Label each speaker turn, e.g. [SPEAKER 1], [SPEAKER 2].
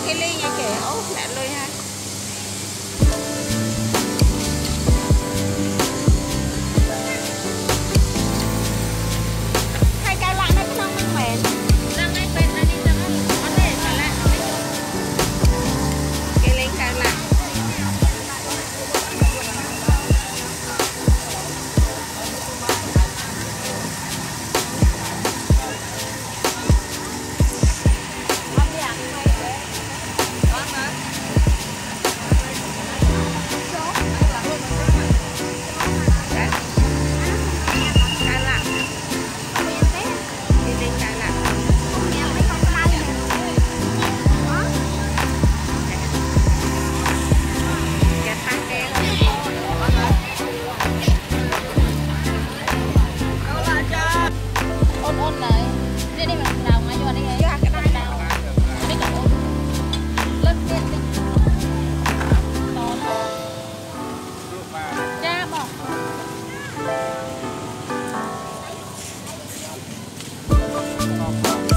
[SPEAKER 1] cái ly nha kìa, ốp lại lui ha. Hai cái lạ nó có năng mang mền. Năng ngay bên này đi cho nó có thể cả lạ. Cái ly cái lạ.
[SPEAKER 2] Không.